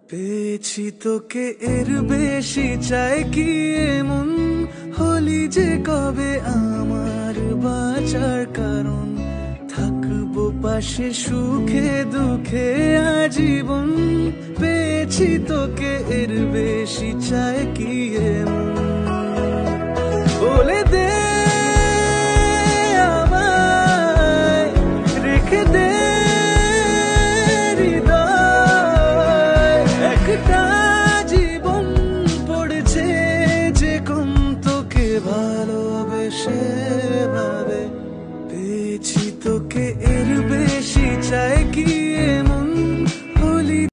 পেয়েছি তোকে এর বেশি চাই কি এমন হলি যে কবে আমার বাঁচার কারণ থাকবো পাশে সুখে দুঃখে আজীবন পেয়েছি তোকে এর বেশি চাই কি এমন বলে দে আমায় রেখে দে একটা জীবন পড়েছে যে কোন তোকে ভালোবেসে